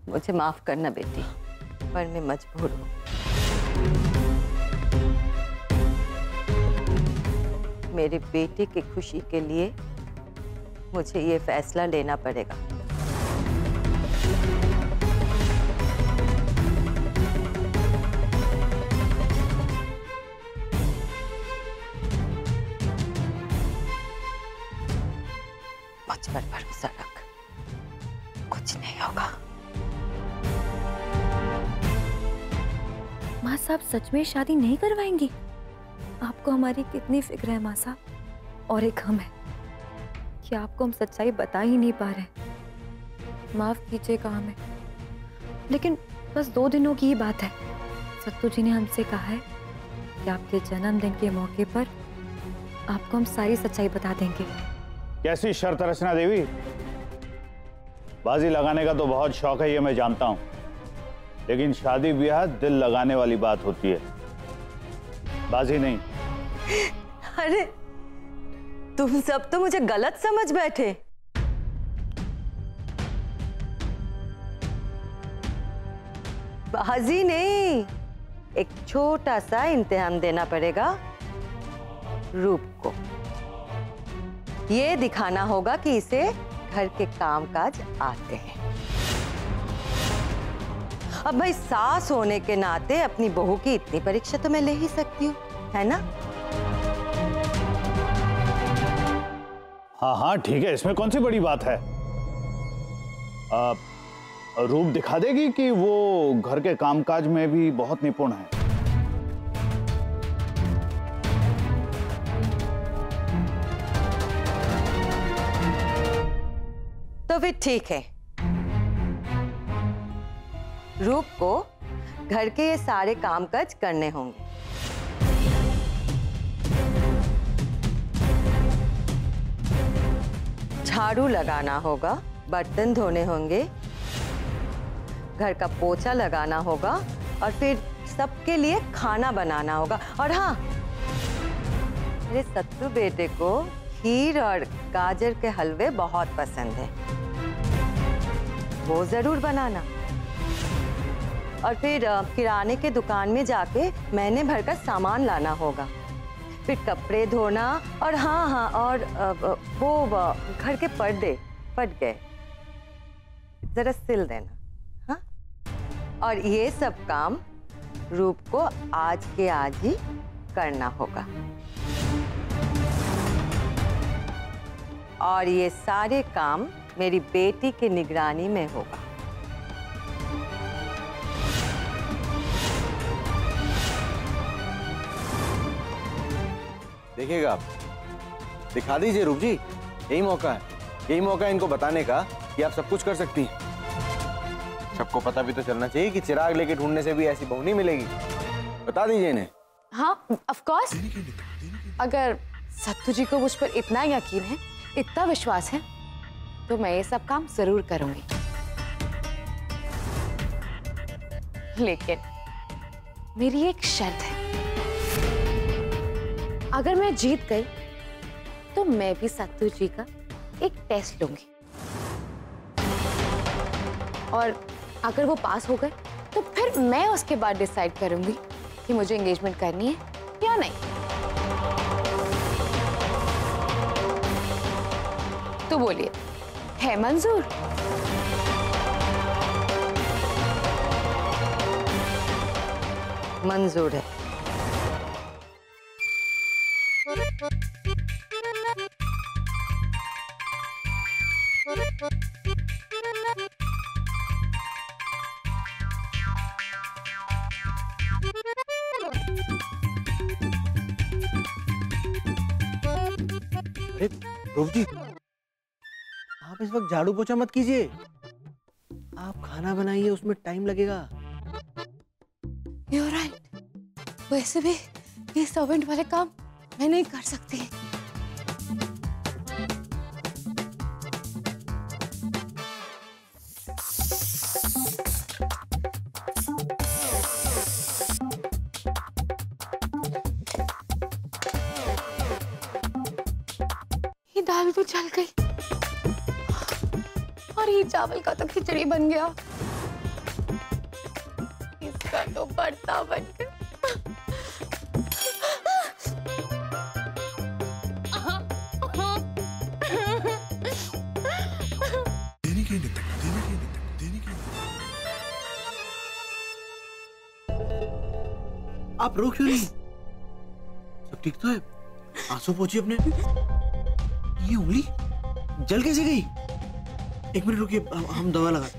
मुझे माफ करना बेटी, पर मैं मजबूर हूँ। मेरे बेटे की खुशी के लिए मुझे ये फैसला लेना पड़ेगा। मुझ पर भरोसा रख, कुछ नहीं होगा। माँ साहब सच में शादी नहीं करवाएंगी? आपको हमारी कितनी फिक्र है माँ साहब, और एक हम है कि आपको हम सच्चाई बता ही नहीं पा रहे। माफ कीजिएगा हमें, लेकिन बस 2 दिनों की ही बात है। सत्तू जी ने हमसे कहा है कि आपके जन्मदिन के मौके पर आपको हम सारी सच्चाई बता देंगे। कैसी शर्त रचना देवी? बाजी लगाने का तो बहुत शौक है, ये मैं जानता हूं, लेकिन शादी ब्याह दिल लगाने वाली बात होती है, बाजी नहीं। अरे तुम सब तो मुझे गलत समझ बैठे। बाजी नहीं, एक छोटा सा इम्तिहान देना पड़ेगा रूप को। ये दिखाना होगा कि इसे घर के कामकाज आते हैं। अब भाई सास होने के नाते अपनी बहू की इतनी परीक्षा तो मैं ले ही सकती हूँ, है ना? हाँ हाँ ठीक है, इसमें कौन सी बड़ी बात है। रूप दिखा देगी कि वो घर के कामकाज में भी बहुत निपुण है। तो फिर ठीक है, रूप को घर के ये सारे कामकाज करने होंगे। झाड़ू लगाना होगा, बर्तन धोने होंगे, घर का पोछा लगाना होगा, और फिर सबके लिए खाना बनाना होगा। और हाँ, मेरे सत्तू बेटे को खीर और गाजर के हलवे बहुत पसंद है, वो जरूर बनाना। और फिर किराने के दुकान में जाके महीने भर का सामान लाना होगा, फिर कपड़े धोना, और हाँ और वो घर के पर्दे फट गए, जरा सिल देना। हाँ, और ये सब काम रूप को आज के आज ही करना होगा, और ये सारे काम मेरी बेटी की निगरानी में होगा। देखिएगा आप, दिखा दीजिए रूप जी, यही मौका है, यही मौका है इनको बताने का कि आप सब कुछ कर सकती हैं। सबको पता भी तो चलना चाहिए कि चिराग लेके ढूंढने से भी ऐसी बहू नहीं मिलेगी। बता दीजिए इन्हें। हाँ ऑफ कोर्स, अगर सत्तू जी को मुझ पर इतना यकीन है, इतना विश्वास है, तो मैं ये सब काम जरूर करूंगी। लेकिन मेरी एक शर्त है, अगर मैं जीत गई तो मैं भी सत्तू जी का एक टेस्ट लूंगी, और अगर वो पास हो गए तो फिर मैं उसके बाद डिसाइड करूंगी कि मुझे एंगेजमेंट करनी है या नहीं। तो बोलिए, है मंजूर? मंजूर है। अरे रूप जी, आप इस वक्त झाड़ू पोछा मत कीजिए, आप खाना बनाइए, उसमें टाइम लगेगा। You're right. वैसे भी ये सर्वेंट वाले काम मैं नहीं कर सकती। ये दाल तो जल गई और ये चावल का तो खिचड़ी बन गया। कर दो बढ़ता बनकर। आप रो क्यों नहीं? सब ठीक तो है? आंसू पोंछिए अपने। ये उंगली जल कैसे गई? एक मिनट रुकिए, हम दवा लगाते।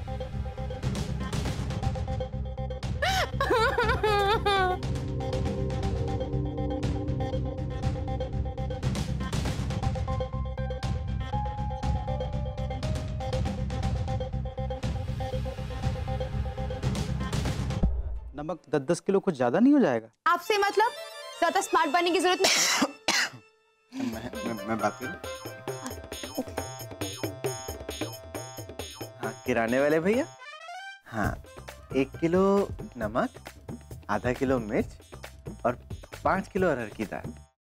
नमक 10-10 किलो कुछ ज्यादा नहीं हो जाएगा? आपसे मतलब ज्यादा स्मार्ट बनने की जरूरत नहीं। मैं बात करूं? हाँ, किराने वाले भैया। हाँ, 1 किलो नमक, आधा किलो मिर्च और 5 किलो अरहर की दाल।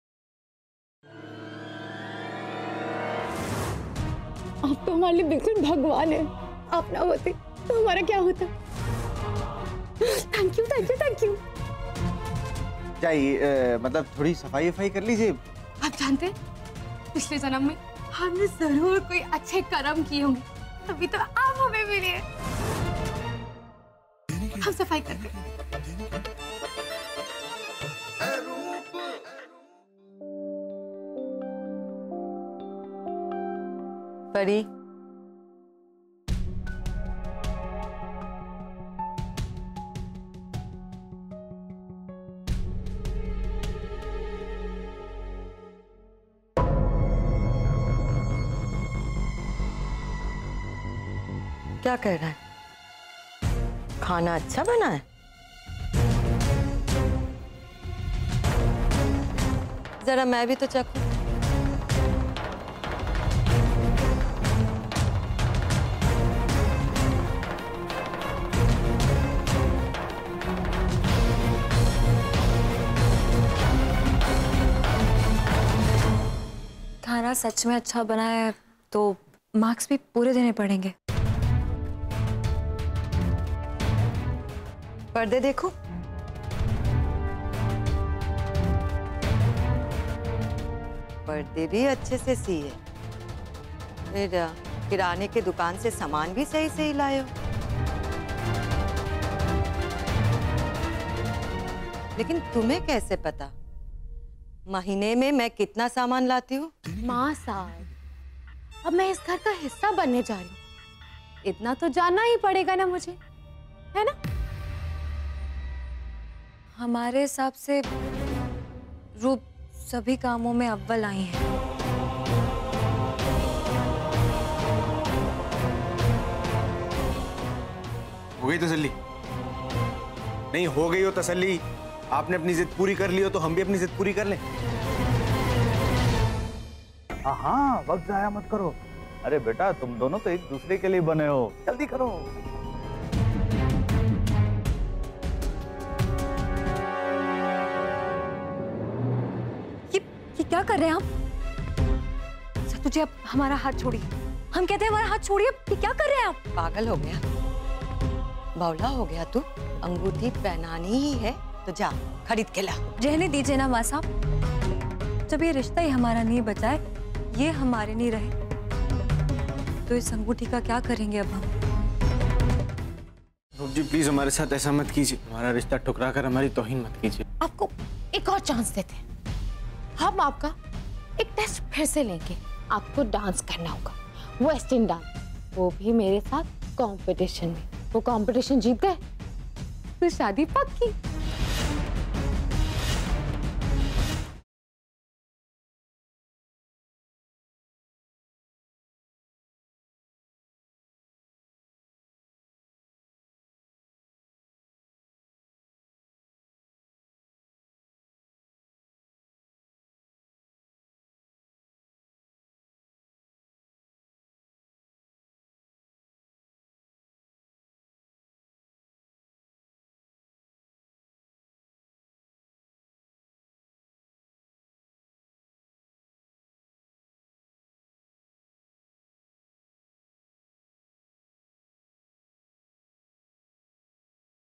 आप तो हमारे लिए बिल्कुल भगवान है। आप ना होते तो हमारा क्या होता। Thank you thank you thank you. जाइए, मतलब थोड़ी सफाई वफाई कर लीजिए। आप जानते हैं पिछले जन्म में हमने जरूर कोई अच्छे कर्म किए होंगे, तभी तो आप हमें मिले। हम सफाई करते हैं। परी, क्या कह रहा है? खाना अच्छा बना है? जरा मैं भी तो चखूं। खाना सच में अच्छा बना है तो मार्क्स भी पूरे देने पड़ेंगे। पर्दे देखो। पर्दे भी अच्छे से सिए, फिर किराने के दुकान से सामान भी सही सही लाए हो। लेकिन तुम्हें कैसे पता महीने में मैं कितना सामान लाती हूँ? माँ साहब, अब मैं इस घर का हिस्सा बनने जा रही हूँ, इतना तो जानना ही पड़ेगा ना मुझे, है ना? हमारे हिसाब से रूप सभी कामों में अव्वल आई है। हो गई तसल्ली? नहीं हो गई हो तसल्ली, आपने अपनी जिद पूरी कर ली हो तो हम भी अपनी जिद पूरी कर लें। हाँ, वक्त जाया मत करो। अरे बेटा, तुम दोनों तो एक दूसरे के लिए बने हो, जल्दी करो। ये क्या कर रहे हैं आप? सतुजी, आप हमारा हाथ छोड़िए। हम कहते हैं हमारा हाथ छोड़िए। ये क्या कर रहे हैं आप? पागल हो गया, बावला हो गया तू? अंगूठी पहनानी ही है तो जा खरीद के ला। रहने दीजिए ना माँ साहब, जब ये रिश्ता ही हमारा नहीं बचा है, ये हमारे नहीं रहे, तो इस अंगूठी का क्या करेंगे अब हम? रूप जी प्लीज हमारे साथ ऐसा मत कीजिए, हमारा रिश्ता ठुकरा कर हमारी तौहीन मत कीजिए। आपको एक और चांस देते हैं। हम आपका एक टेस्ट फिर से लेंगे। आपको डांस करना होगा, वेस्टर्न डांस, वो भी मेरे साथ कंपटीशन में। वो कंपटीशन जीत गए तो शादी पक्की।